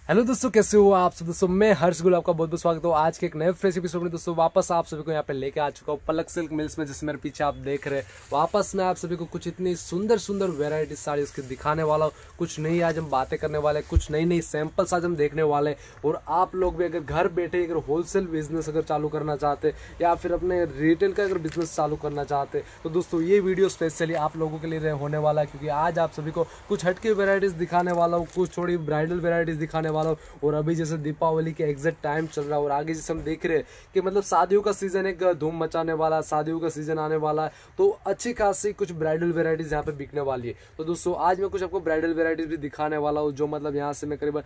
Hello दोस्तों, कैसे हो आप सब। दोस्तों मैं हर्ष गुल आपका बहुत बहुत स्वागत है आज के एक नए फ्रेश एपिसोड में। दोस्तों वापस आप सभी को यहाँ पे लेके आ चुका हूँ पलक सिल्क मिल्स में, जिसमें मेरे पीछे आप देख रहे हैं। वापस मैं आप सभी को कुछ इतनी सुंदर सुंदर वेराइटी साड़ी उसकी दिखाने वाला हूँ। कुछ नई आज हम बातें करने वाले, कुछ नई नई सैंपल्स आज हम देखने वाले। और आप लोग भी अगर घर बैठे अगर होलसेल बिजनेस अगर चालू करना चाहते या फिर अपने रिटेल का अगर बिजनेस चालू करना चाहते तो दोस्तों ये वीडियो स्पेशली आप लोगों के लिए होने वाला है, क्योंकि आज आप सभी को कुछ हटके वेराइटीज दिखाने वाला हूँ, कुछ थोड़ी ब्राइडल वेराइटीज दिखाने वाला हूँ। और अभी जैसे दीपावली के एग्जैक्ट टाइम चल रहा है और आगे जैसे हम देख रहे हैं कि मतलब शादियों का सीजन एक धूम मचाने वाला, शादियों का सीजन आने वाला है, तो अच्छी खासी कुछ ब्राइडल वेराइटीज यहाँ पे बिकने वाली है। तो दोस्तों आज मैं कुछ आपको ब्राइडल वेराइटीज भी दिखाने वाला हूँ, जो मतलब यहाँ से मैं करीबन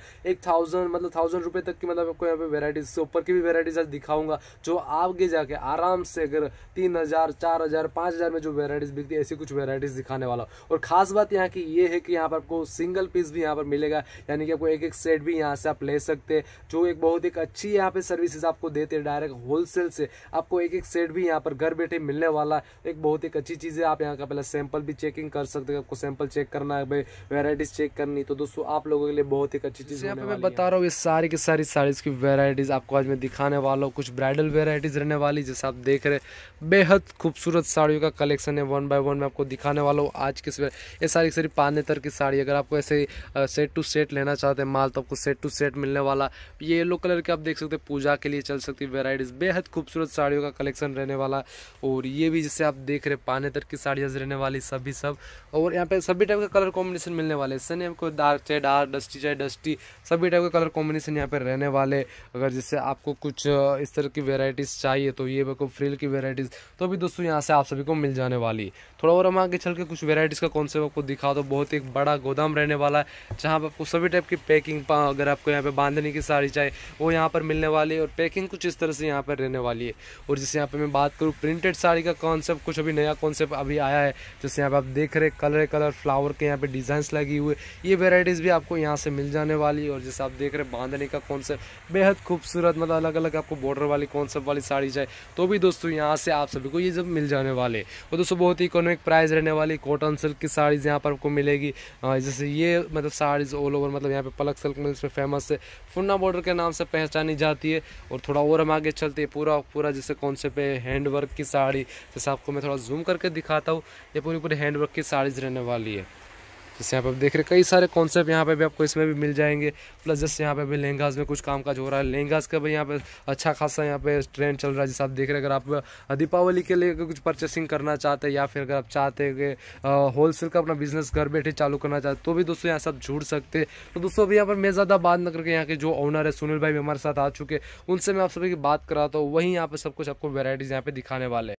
1000 रुपए तक की मतलब आपको यहाँ पे वेराइटीज से ऊपर की भी वेराइटीज आज दिखाऊंगा, जो आगे जाके आराम से अगर 3000, 4000, 5000 में जो वेराइटीज बिकती है, ऐसी कुछ वेराइटीज दिखाने वाला हूँ। और खास बात यहाँ की ये है कि यहाँ पर आपको सिंगल पीस भी यहाँ पर मिलेगा, यानी कि आपको एक एक सेट भी यहाँ से आप ले सकते हैं, जो एक बहुत एक अच्छी यहाँ पे सर्विसेज आपको देते हैं। डायरेक्ट होलसेल से आपको एक एक सेट भी यहाँ पर घर बैठे मिलने वाला, एक बहुत एक अच्छी चीज है। आप यहाँ का पहले सैंपल भी चेकिंग कर सकते हैं, आपको सैंपल चेक करना है, भाई वेराइटीज चेक करनी, तो दोस्तों आप लोगों के लिए बहुत एक अच्छी चीज यहाँ पे मैं बता रहा हूँ। ये सारी की सारी साड़ीज की वेराइटीज आपको आज मैं दिखाने वाला हूँ। कुछ ब्राइडल वेराइटीज रहने वाली, जैसे आप देख रहे बेहद खूबसूरत साड़ियों का कलेक्शन है। 1 बाय 1 मैं आपको दिखाने वाला हूँ आज के। ये सारी सारी पानेतर की साड़ी, अगर आपको ऐसे सेट टू सेट लेना चाहते हैं माल, तो आपको सेट टू सेट मिलने वाला। ये येलो कलर के आप देख सकते हैं, पूजा के लिए चल सकती वेराइटीज, बेहद खूबसूरत साड़ियों का कलेक्शन रहने वाला। और ये भी जैसे आप देख रहे पानेतर की साड़ियाँ रहने वाली सभी सब। और यहाँ पे सभी टाइप का कलर कॉम्बिनेशन मिलने वाले, इससे नहीं आपको डार्क चाहे डार्क, डस्टी चाहे डस्टी, सभी टाइप का कलर कॉम्बिनेशन यहाँ पे रहने वाले। अगर जैसे आपको कुछ इस तरह की वेराइटीज चाहिए तो ये आपको फ्रिल की वेराइटीज तो भी दोस्तों यहाँ से आप सभी को मिल जाने वाली। थोड़ा और हम आगे चल के कुछ वेराइटीज का कॉन्सेप्ट आपको दिखा दो। बहुत एक बड़ा गोदाम रहने वाला है, जहाँ पर आपको सभी टाइप की पैकिंग, अगर आपको यहाँ पे बांधने की साड़ी चाहिए वो यहाँ पर मिलने वाली है। और पैकिंग कुछ इस तरह से यहाँ पर रहने वाली है। और जैसे यहाँ पे मैं बात करूँ प्रिंटेड साड़ी का कॉन्सेप्ट, कुछ अभी नया कॉन्सेप्ट अभी आया है। जैसे यहाँ पे आप देख रहे कलर फ्लावर के यहाँ पे डिजाइंस लगी हुए, ये वेराइटीज भी आपको यहाँ से मिल जाने वाली है। और जैसे आप देख रहे बांधने का कॉन्सेप्ट बेहद खूबसूरत, मतलब अलग अलग आपको बॉर्डर वाली कॉन्सेप्ट वाली साड़ी चाहिए तो भी दोस्तों यहाँ से आप सभी को ये सब मिल जाने वाले। और दोस्तों बहुत ही इकोनॉमिक प्राइस रहने वाली कॉटन सिल्क की साड़ीज यहाँ पर आपको मिलेगी। जैसे ये मतलब साड़ीज ऑल ओवर मतलब यहाँ पे पलक सिल्क मिल्स में फेमस है, फुन्ना बॉर्डर के नाम से पहचानी जाती है। और थोड़ा और हम आगे चलते हैं, पूरा जैसे कॉन्सेप्ट है हैंड वर्क की साड़ी। जैसे आपको मैं थोड़ा जूम करके दिखाता हूँ, ये पूरी हैंड वर्क की साड़ीज रहने वाली है। जैसे यहाँ पे आप देख रहे कई सारे कॉन्सेप्ट यहाँ पे भी आपको इसमें भी मिल जाएंगे। प्लस जैसे यहाँ पे भी लहंगाज में कुछ काम काज हो रहा है, लहंगाज का भी यहाँ पे अच्छा खासा यहाँ पे ट्रेंड चल रहा है। जैसे आप देख रहे हैं, अगर आप दीपावली के लिए कुछ परचेसिंग करना चाहते हैं या फिर अगर आप चाहते हैं कि होलसेल का अपना बिजनेस घर बैठे चालू करना चाहते तो भी दोस्तों यहाँ सब जुड़ सकते हैं। तो दोस्तों अभी यहाँ पर मैं ज़्यादा बात न करके यहाँ के जो ओनर है सुनील भाई भी हमारे साथ आ चुके, उनसे मैं आप सभी की बात कराता हूँ। वहीं यहाँ पे सब कुछ आपको वेराइटीज यहाँ पे दिखाने वाले हैं।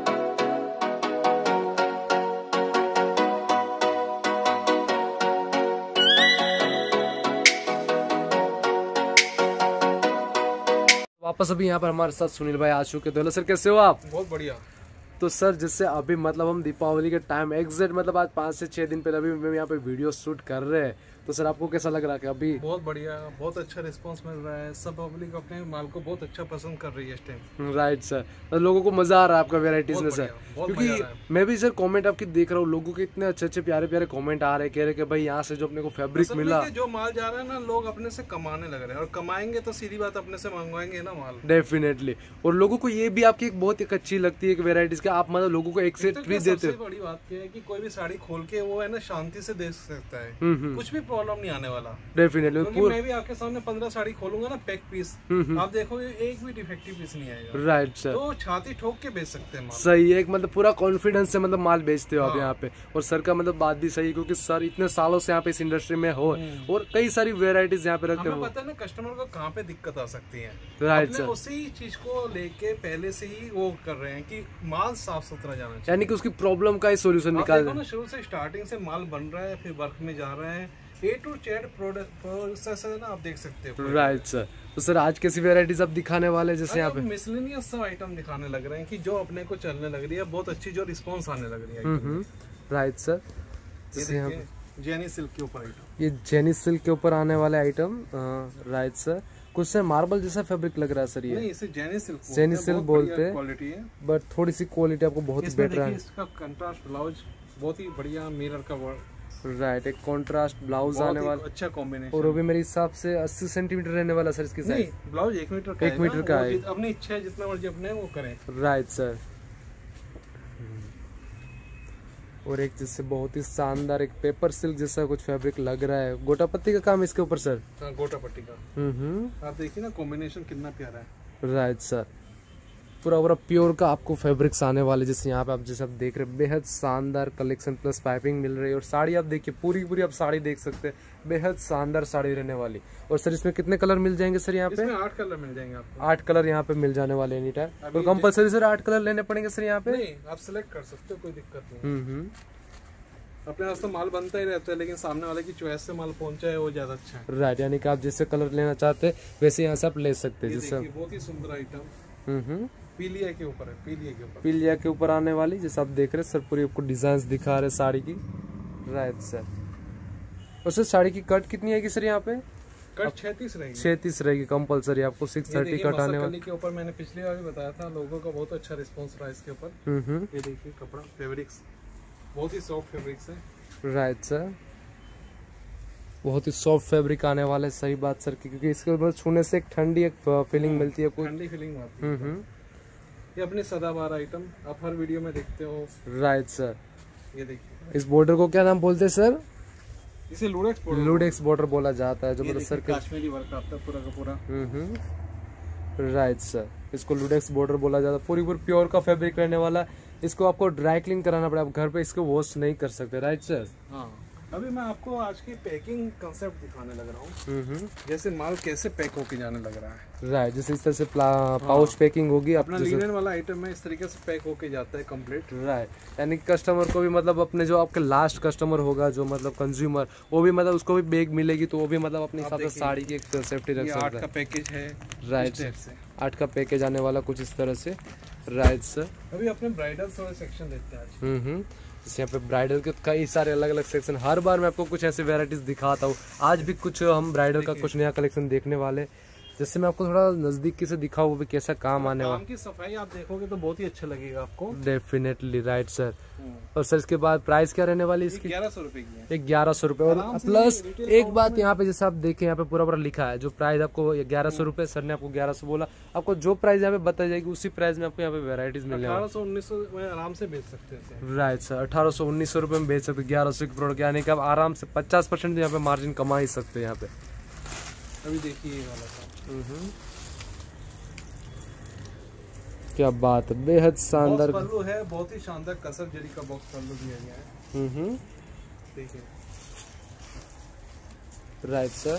वापस अभी यहाँ पर हमारे साथ सुनील भाई आ चुके। तो हेलो सर, कैसे हो आप? बहुत बढ़िया। तो सर जैसे अभी मतलब हम दीपावली के टाइम एग्जैक्ट मतलब आज 5 से 6 दिन पहले अभी हम यहाँ पे वीडियो शूट कर रहे हैं, तो सर आपको कैसा लग रहा है कि अभी? बहुत बढ़िया, बहुत अच्छा रिस्पांस मिल रहा है। सब पब्लिक अपने माल को बहुत अच्छा पसंद कर रही है इस टाइम। राइट सर, तो लोगों को मजा आ रहा है आपका वेराइटीज में सर, क्योंकि मैं भी सर कमेंट आपकी देख रहा हूँ, लोगों के इतने अच्छे प्यारे कमेंट आ रहे हैं, कह रहे कि भाई यहाँ से जो अपने को फैब्रिक मिला, जो माल जा रहा है ना, लोग अपने से कमाने लग रहे हैं और कमाएंगे तो सीधी बात अपने से मंगवाएंगे ना माल, डेफिनेटली। और लोगों को ये भी आपकी एक बहुत एक अच्छी लगती है वेराइटीज का, आप मतलब लोगों को एक सेट फ्री देते हो। बड़ी बात क्या है कि कोई भी साड़ी खोल के वो है ना शांति से देख सकता है, कुछ भी प्रॉब्लम नहीं आने वाला। डेफिनेटली मैं भी आपके सामने 15 साड़ी खोलूंगा ना पैक पीस, आप देखोगे एक भी डिफेक्टिव पीस नहीं आएगा। राइट सर, तो छाती ठोक के बेच सकते हैं माल। सही है, एक मतलब पूरा कॉन्फिडेंस से मतलब माल बेचते हो आप यहाँ पे। और सर का मतलब बात भी सही है, क्योंकि सर इतने सालों से यहाँ पे इस इंडस्ट्री में हो और कई सारी वेराइटीज यहाँ पे रखते हो। पता है ना कस्टमर को कहाँ पे दिक्कत आ सकती है। राइट सर, उसी चीज को लेके पहले से ही वो कर रहे हैं कि माल साफ सुथरा जाना चाहिए, यानी कि उसकी प्रॉब्लम का ही सोल्यूशन निकाल ना। शुरू से स्टार्टिंग से माल बन रहा है, फिर वर्क में जा रहा है, A to Z प्रोसेस है ना, आप देख सकते हो। राइट सर, तो सर आज कैसी वेराइटीज आप दिखाने वाले हैं? जैसे यहाँ पे मिसलेनियस सब आइटम दिखाने लग रहे हैं कि जो अपने को चलने लग रही है, बहुत अच्छी जो रिस्पांस आने लग रही है। राइट सर, जैसे यहाँ जेनी सिल्क के ऊपर आइटम, ये जेनी सिल्क के ऊपर आने वाले आइटम। राइट सर, कुछ से मार्बल जैसा फैब्रिक लग रहा है सर। ये नहीं, इसे जेनी सिल्क बोलते हैं, क्वालिटी है, बट थोड़ी सी क्वालिटी आपको बहुत बेटर है। इसका कंट्रास्ट ब्लाउज बहुत ही बढ़िया मिरर का राइट, एक कॉन्ट्रास्ट ब्लाउज आने वाला, अच्छा कॉम्बिनेशन। और वो भी मेरे हिसाब से 80 सेंटीमीटर रहने वाला सर इसकी साइज। ब्लाउज 1 मीटर का, 1 मीटर का है। अपनी इच्छा है जितना मर्जी अपने वो करें। Right sir. और एक जिससे बहुत ही शानदार एक पेपर सिल्क जैसा कुछ फैब्रिक लग रहा है, गोटा पत्ती का काम इसके ऊपर सर। हाँ, गोटा पट्टी का। आप देखिए ना कॉम्बिनेशन कितना प्यारा है। राइट सर, पूरा प्योर का आपको फैब्रिक्स आने वाले, जैसे यहाँ पे आप जैसे आप देख रहे हैं, बेहद शानदार कलेक्शन प्लस पाइपिंग मिल रही है। और साड़ी आप देखिए पूरी आप साड़ी देख सकते हैं, बेहद शानदार साड़ी रहने वाली। और सर इसमें कितने कलर मिल जाएंगे सर यहाँ पे? इसमें 8 कलर मिल जाएंगे आपको। 8 कलर यहाँ पे मिल जाने वाले एनी टाइम। और कंपलसरी सर 8 कलर लेने पड़ेंगे सर यहाँ पे? नहीं, आप सिलेक्ट कर सकते हो, कोई दिक्कत नहीं। अपने पास तो माल बनता ही रहता है, लेकिन सामने वाले की चॉइस से माल पहुंचा है वो ज्यादा अच्छा है। राइट, यानी कि आप जैसे कलर लेना चाहते हैं वैसे यहाँ से आप ले सकते हैं। जैसे बहुत ही सुंदर आइटम पीलिया के ऊपर है, पीलिया के ऊपर आने वाली, जैसे आप देख रहे हैं सर पूरी आपको डिजाइन दिखा रहे साड़ी की। Right sir. और सर साड़ी की कट कितनी आएगी सर यहाँ पे? कट 36 रहेगी। 36 रहेगी कंपलसरी, आपको 630 कट आने वाली के ऊपर। मैंने पिछली बार भी बताया था, लोगों का बहुत अच्छा रिस्पॉन्स रहा इसके ऊपर। ये देखिए कपड़ा, फैब्रिक्स बहुत ही सॉफ्ट फैब्रिक्स है। राइट सर, बहुत ही सॉफ्ट फैब्रिक आने वाला है। सही बात सर, क्योंकि इसके ऊपर छूने से एक ठंडी एक फीलिंग मिलती है, ठंडी फीलिंग आती है। ये अपने सदाबहार आइटम आप हर वीडियो में देखते हो। Right sir. ये देखिए, इस बॉर्डर को क्या नाम बोलते हैं सर? इसे लूडेक्स बॉर्डर बोला जाता है, जो मतलब सर कश्मीरी वर्क आता है पूरा का पूरा। राइट सर, इसको लूडेक्स बॉर्डर बोला जाता है। पूरी प्योर का फैब्रिक रहने वाला। इसको आपको ड्राई क्लीन कराना पड़ेगा, आप घर पे इसको वॉश नहीं कर सकते। Right sir. हाँ, अभी मैं आपको आज की पैकिंग कंसेप्ट दिखाने लग रहा हूँ, जैसे माल कैसे पैक होके जाने लग रहा है। राइट, जैसे इस तरह से पाउच पैकिंग होगी। अपना लिनन वाला आइटम है, इस तरीके से पैक होके जाता है कंप्लीट। राइट, यानी कस्टमर को भी मतलब अपने जो आपके लास्ट कस्टमर होगा, जो मतलब कंज्यूमर, वो भी मतलब उसको भी बैग मिलेगी, तो वो भी मतलब अपने हिसाब से साड़ी की एक सेफ्टी रख सकता है। 8 का पैकेज है। राइट, 8 का पैकेज आने वाला कुछ इस तरह से। Right sir. अभी अपने ब्राइडल थोड़े सेक्शन देखते हैं आज। जैसे यहाँ पे ब्राइडल के कई सारे अलग अलग सेक्शन, हर बार मैं आपको कुछ ऐसे वेराइटीज दिखाता हूँ। आज भी कुछ हम ब्राइडल का कुछ नया कलेक्शन देखने वाले, जैसे मैं आपको थोड़ा नजदीक से दिखाऊँ वो भी कैसा काम आने वाला। काम की सफाई आप देखोगे तो बहुत ही अच्छा लगेगा आपको। डेफिनेटली। Right sir. और सर इसके बाद प्राइस क्या रहने वाली इसकी? 1100 रुपए की है। 1100 रुपए। और प्लस एक बात यहाँ पे जैसे आप देखें, यहाँ पे पूरा लिखा है, जो प्राइस आपको 1100 रुपए, सर ने आपको 1100 बोला, आपको जो प्राइस यहाँ पे बताई जाएगी उसी प्राइस में आपको यहाँ पे वेराइटीज मिलने वाली। 1800-1900 में आराम से बेच सकते हैं। राइट सर, 1800-1900 रुपए में बेच सकते हैं 1100 के प्रोडक्ट, यानी कि आप आराम से 50% यहाँ पे मार्जिन कमा ही सकते हैं यहाँ पे। अभी देखिए ये वाला क्या बात है, बेहद शानदार पल्लू है, बहुत ही शानदार कसर जरी का बॉक्स पल्लू दिया गया है। देखिए। Right sir.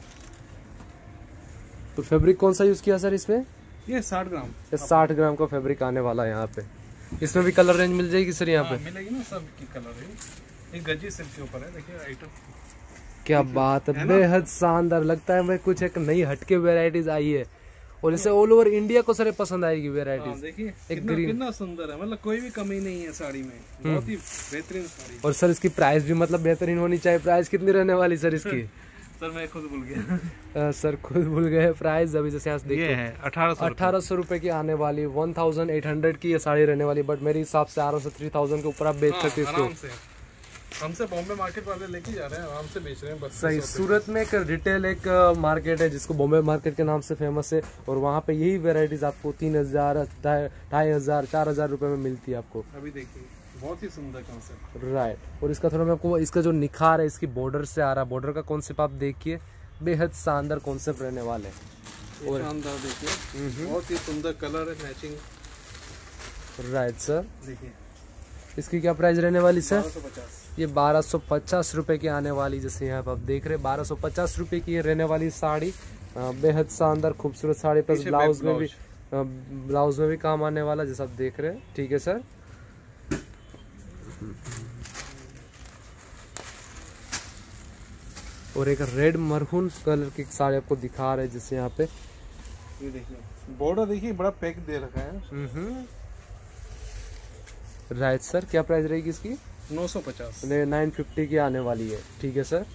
तो फैब्रिक कौन सा यूज किया सर इसमें? ये 60 ग्राम। 60 ग्राम का फैब्रिक आने वाला है यहाँ पे। इसमें भी कलर रेंज मिल जाएगी सर यहाँ पे? मिलेगी ना, सब की कलर है। ये गज्जी सिल्क के ऊपर है, देखिए आइटम। क्या बात है, बेहद शानदार लगता है। मैं कुछ एक नई हटके वेराइटीज आई है, और इसे ऑल ओवर इंडिया को सर पसंद आएगी वेराइटीज। देखिए एक ग्रीन कितना सुंदर है, मतलब कोई भी कमी नहीं है साड़ी में, बहुत ही बेहतरीन साड़ी। और सर इसकी प्राइस भी मतलब बेहतरीन होनी चाहिए। प्राइस कितनी रहने वाली सर इसकी? सर मैं खुद भूल गया। सर खुद भूल गए प्राइस। अभी जैसे यहाँ से देखिए, ये है 1800 रुपए की आने वाली, 1800 की ये साड़ी रहने वाली। बट मेरे हिसाब से आराम से 3000 के ऊपर आप बेच सकते हैं इसको। हमसे बॉम्बे मार्केट वाले लेके जा रहे हैं, आराम से बेच रहे हैं बस। सही। सूरत में एक रिटेल एक मार्केट है जिसको बॉम्बे मार्केट के नाम से फेमस है, और वहाँ पे यही वेराइटीज आपको 3000, 2500, 4000 रुपए में मिलती है आपको। अभी देखिए बहुत ही सुंदर कॉन्सेप्ट। राइट। और इसका थोड़ा मैं आपको इसका जो निखार है इसकी बॉर्डर से आ रहा है, बॉर्डर का कॉन्सेप्ट आप देखिए, बेहद शानदार कॉन्सेप्ट रहने वाले हैं। और शानदार देखिए, बहुत ही सुंदर कलर है, मैचिंग। Right sir. देखिए इसकी क्या प्राइस रहने वाली सर? 1250। ये 1250 रुपए की आने वाली, जैसे यहाँ पे आप देख रहे हैं 1250 रुपए की ये रहने वाली साड़ी। बेहद शानदार खूबसूरत साड़ी, प्लस ब्लाउज में भी काम आने वाला, जैसा आप देख रहे हैं। ठीक है सर। और एक रेड मरहून कलर की साड़ी आपको दिखा रहे हैं, जिससे यहाँ पे ये देखिए बॉर्डर देखिए, बड़ा पैक दे रखा है। Right sir. क्या प्राइस रहेगी इसकी? 950। 950 की आने वाली है। ठीक है सर।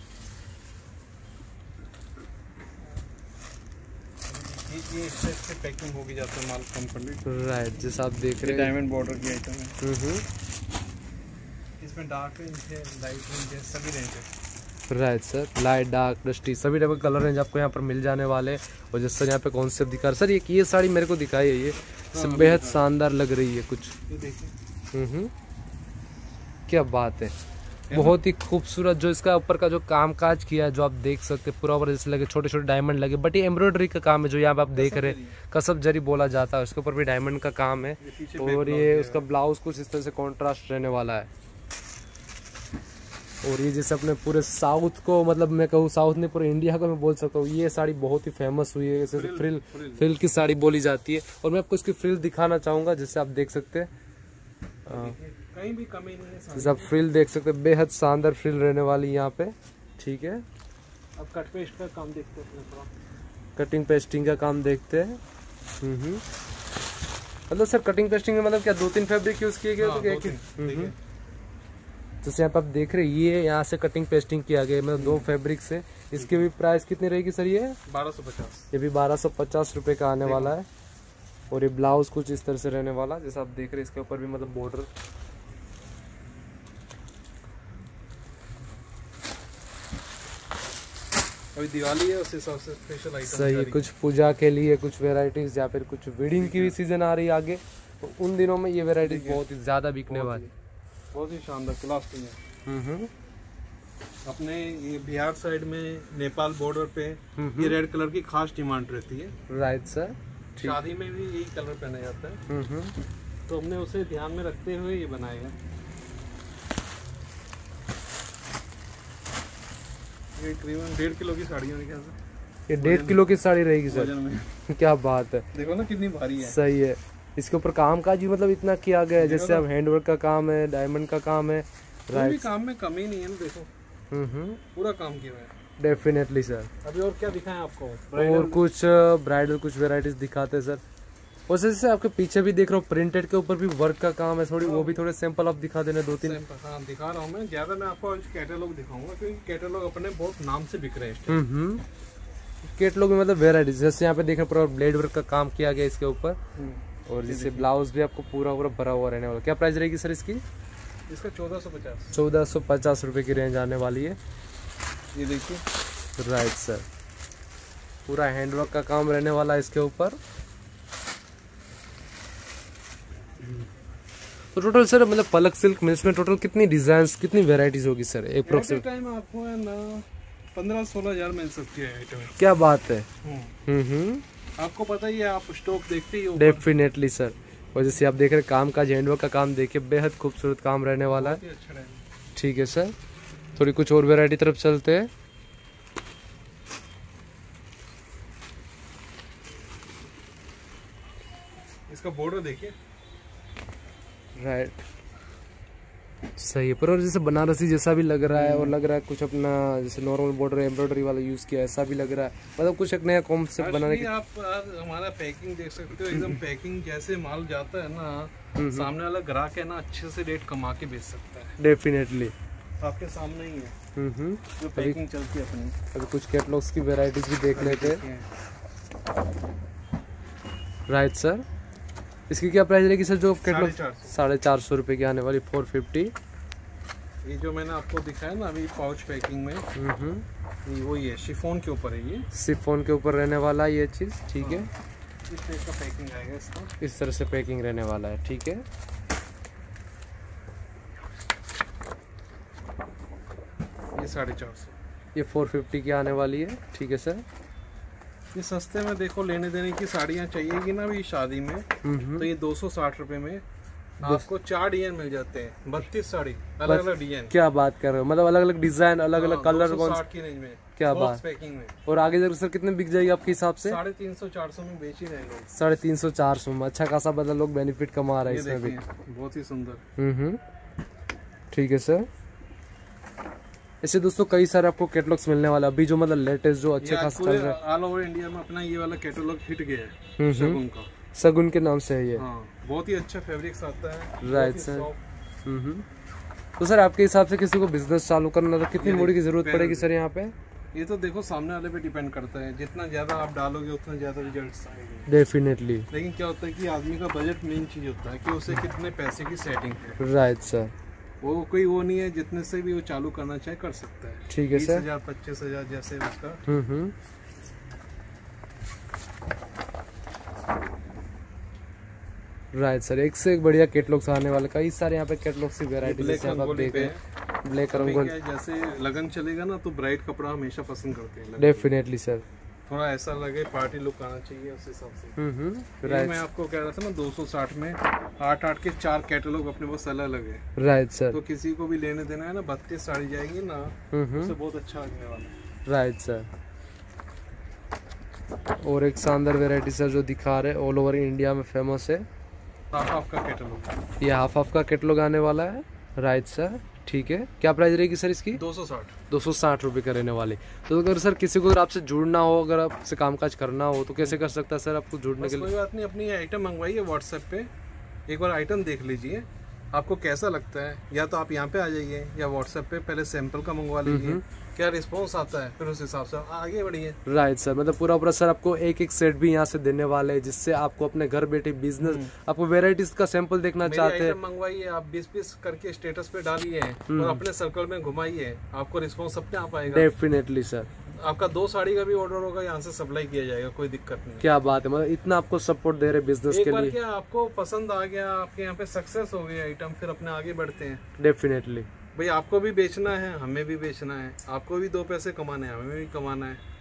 ये इससे पैकिंग होगी जाता है माल कंप्लीट। राइट, जैसा आप देख रहे हैं डायमंड बॉर्डर की आइटम है। इसमें डार्क रेंज है, लाइट रेंज है, सभी रेंज है। Right sir, light dark dusty सभी टाइप के कलर रेंज आपको यहाँ पर मिल जाने वाले हैं। और जैसे सर यहाँ पे कॉन्सेप्ट दिखा रहा सर, ये साड़ी मेरे को दिखाई है, ये बेहद शानदार लग रही है कुछ। ये देखिए क्या बात है, बहुत ही खूबसूरत जो इसका ऊपर का जो काम काज किया है, जो आप देख सकते हैं पूरा ऊपर जैसे लगे छोटे छोटे डायमंड लगे, बट ये एम्ब्रॉयडरी का काम है जो यहाँ पे आप देख रहे हैं, कसब जरी बोला जाता है, उसके ऊपर भी डायमंड का काम है। और ये उसका ब्लाउज कुछ इस तरह से कॉन्ट्रास्ट रहने वाला है। और ये जैसे अपने पूरे साउथ को, मतलब मैं कहूँ साउथ नहीं पूरे इंडिया को मैं बोल सकता हूँ, ये साड़ी बहुत ही फेमस हुई है। जैसे फ्रिल की साड़ी बोली जाती है। और मैं आपको इसकी फ्रिल दिखाना चाहूंगा, जैसे आप देख सकते हैं, कहीं भी कमी नहीं है। जैसे आप फ्रिल देख सकते हैं, बेहद शानदार फ्रिल रहने वाली यहाँ पे। ठीक है, अब कट पेस्ट का काम देखते हैं, कटिंग पेस्टिंग का काम देखते हैं। मतलब सर कटिंग पेस्टिंग में मतलब क्या 2-3 फैब्रिक यूज किए गए? तो एक जैसे आप देख रहे हैं, ये यहाँ से कटिंग पेस्टिंग किया गया, मतलब 2 फैब्रिक से। इसकी भी प्राइस कितनी रहेगी सर? ये 1250। ये भी 1250 रुपए का आने वाला है। और ये ब्लाउज कुछ इस तरह से रहने वाला, जैसे आप देख रहे हैं, इसके ऊपर भी मतलब बॉर्डर। अभी दिवाली है, उस हिसाब से स्पेशल आइटम सही, कुछ पूजा के लिए कुछ वेराइटीज, या फिर कुछ वेडिंग की भी सीजन आ रही है आगे, तो उन दिनों में ये वेराइटीज बहुत ही ज्यादा बिकने वाली। बहुत ही शानदार क्लास है। अपने ये बिहार साइड में नेपाल बॉर्डर पे ये रेड कलर की खास डिमांड रहती है। राइट सर, शादी में भी यही कलर पहना जाता है, तो हमने उसे ध्यान में रखते हुए ये बनाया है। ये करीबन 1.5 किलो की साड़ी है मेरे ख्याल से। ये 1.5 किलो की साड़ी रहेगी सर? वजन में। क्या बात है, देखो ना कितनी भारी है। सही है। इसके ऊपर काम काज भी मतलब इतना किया गया है, जैसे अब हैंडवर्क का काम है, डायमंड का काम है। राइट, काम में कमी नहीं है ना, देखो पूरा काम किया है। Definitely sir. अभी और क्या दिखाएं आपको? और कुछ ब्राइडल कुछ वेराइटीज दिखाते हैं सर। और जैसे आपके पीछे भी देख रहा हूँ, प्रिंटेड के ऊपर भी वर्क का काम है थोड़ी, वो भी थोड़े सैंपल आप दिखा देना 2-3। हाँ दिखा रहा हूँ मैं, ज्यादा मैं आपको कैटलॉग दिखाऊंगा क्योंकि कैटलॉग अपने बहुत नाम से बिक रहे हैं। कैटलॉग में मतलब वेराइटीज, जैसे यहाँ पे देख रहे पूरा ब्लेड वर्क का काम किया गया इसके ऊपर। और जैसे ब्लाउज भी आपको पूरा भरा हुआ रहने वाला। क्या प्राइस रहेगी सर इसकी? इसका 1450। 1450 रुपए की रेंज आने वाली है। ये देखिए, राइट सर, पूरा हैंडवर्क का काम रहने वाला है इसके ऊपर। तो टोटल सर मतलब पलक सिल्क मिल्स में टोटल कितनी डिजाइन, कितनी वेराइटीज होगी सर? अप्रोक्सीमेट टाइम आपको है ना 15-16 हजार मिल सकती है आइटम। क्या बात है। आपको पता ही है, आप स्टॉक देखते ही हो। Definitely sir. और जैसे आप देख रहे हैं काम का हैंडवर्क का काम देखिए, बेहद खूबसूरत काम रहने वाला है। अच्छा। ठीक है सर, थोड़ी कुछ और वेराइटी तरफ चलते हैं। इसका बॉर्डर देखिए। राइट, सही है। पर और जैसे बनारसी जैसा भी लग रहा है, और लग रहा है कुछ अपना जैसे नॉर्मल बॉर्डर एम्ब्रॉयडरी वाला यूज किया, ऐसा भी लग रहा है। मतलब कुछ एक नया कॉन्सेप्ट बनाने की। आप हमारा पैकिंग देख सकते हो, एकदम पैकिंग जैसे माल जाता है ना, सामने वाला ग्राहक है ना, अच्छे से रेट कमा के बेच सकता है। डेफिनेटली आपके सामने ही है जो पैकिंग चलती है अपनी। अभी कुछ कैटलॉग्स की वेराइटीज भी देख लेते हैं। राइट सर, इसकी क्या प्राइस रहेगी सर? जो कैटलॉग 450 रुपए की आने वाली 450। ये जो मैंने आपको दिखाया ना अभी पाउच पैकिंग में, ये वही है, शिफॉन के ऊपर है। ये शिफॉन के ऊपर रहने वाला ये चीज। ठीक है, इस टाइप का पैकिंग आएगा इसका, इस तरह से पैकिंग रहने वाला है। ठीक है, ये 450, ये 450 की आने वाली है। ठीक है सर, ये सस्ते में देखो लेने देने की साड़ियाँ चाहिएगी ना अभी शादी में, तो ये 260 रुपए में आपको 4 डिजाइन मिल जाते हैं। 32 साड़ी अलग अलग डिजाइन। क्या बात कर रहे हो, मतलब अलग अलग डिजाइन, अलग अलग कलर। 260 की रेंज में। क्या बात पैकिंग में। और आगे जाकर सर कितने बिक जाएगी आपके हिसाब से? 350-400 में बेच ही रहे लोग। 350-400 में अच्छा खासा मतलब लोग बेनिफिट कमा रहे हैं इसमें भी। बहुत ही सुंदर। ठीक है सर। ऐसे दोस्तों कई सारे आपको कैटलॉग्स मिलने वाला, अभी जो मतलब लेटेस्ट जो अच्छे खास चल रहा है ऑल ओवर इंडिया में, अपना ये वाला कैटलॉग हिट गया है शगुन का। शगुन के नाम से है ये। बहुत ही अच्छा फैब्रिक्स आता है। Right sir. तो सर आपके हिसाब से किसी को बिजनेस चालू करना तो कितनी मूड़ी की जरूरत पड़ेगी सर यहाँ पे? ये तो देखो सामने वाले पे डिपेंड करता है, जितना ज्यादा आप डालोगे उतना ज्यादा रिजल्ट्स आएंगे। डेफिनेटली। लेकिन क्या होता है कि आदमी का बजट मेन चीज होता है कि उसे कितने पैसे की सेटिंग है। Right sir. वो कोई वो नहीं है, जितने से भी वो चालू करना चाहे कर सकता है। ठीक है सर। 20,000 25,000 जैसे उसका। राइट सर, एक से एक बढ़िया कैटलॉग्स आने वाले, कई सारे यहाँ पे कैटलॉग्स की वेराइटीज आप देख रहे हैं। ब्लैक रंगोली जैसे लगन चलेगा ना तो ब्राइट कपड़ा हमेशा पसंद करते हैं। डेफिनेटली सर, थोड़ा ऐसा लगे पार्टी लुक आना चाहिए उस हिसाब से। राइट। मैं आपको कह रहा था ना 260 में 8 के 4 कैटलॉग अपने पास अलग अलग है। Right sir. तो किसी को भी लेने देना है ना, 32 साड़ी जाएगी ना, उससे बहुत अच्छा लगने वाला है। Right sir. और एक शानदार वेराइटी सर जो दिखा रहे ऑल ओवर इंडिया में फेमस है, हाफ का कैटलॉग। ये हाफ का कैटलॉग आने वाला है। राइट सर, ठीक है। क्या प्राइस रहेगी सर इसकी? 260 रुपये का रहने वाली। तो अगर सर किसी को अगर आपसे जुड़ना हो, अगर आपसे कामकाज करना हो तो कैसे कर सकता है सर आपको जुड़ने के लिए? कोई बात नहीं, अपनी आइटम मंगवाइए व्हाट्सएप पे, एक बार आइटम देख लीजिए, आपको कैसा लगता है, या तो आप यहाँ पे आ जाइए या व्हाट्सएप पे पहले सैंपल का मंगवा लीजिए, क्या रिस्पांस आता है फिर उस हिसाब से आगे बढ़िए। राइट सर, मतलब पूरा सर आपको एक एक सेट भी यहाँ से देने वाले हैं, जिससे आपको अपने घर बैठे बिजनेस, आपको वेराइटीज का सैंपल देखना चाहते हैं, मंगवाइए, आप 20 करके स्टेटस पे डालिए और अपने सर्कल में घुमाइए, आपको रिस्पांस अपने आप आएगा। डेफिनेटली सर, आपका 2 साड़ी का भी ऑर्डर होगा, यहाँ से सप्लाई किया जाएगा, कोई दिक्कत नहीं। क्या बात है, मतलब इतना आपको सपोर्ट दे रहे बिजनेस के लिए। क्या आपको पसंद आ गया, आपके यहाँ पे सक्सेस हो गया आइटम, फिर अपने आगे बढ़ते हैं। डेफिनेटली भाई आपको भी बेचना है, हमें भी बेचना है, आपको भी 2 पैसे कमाने हैं, हमें भी कमाना है।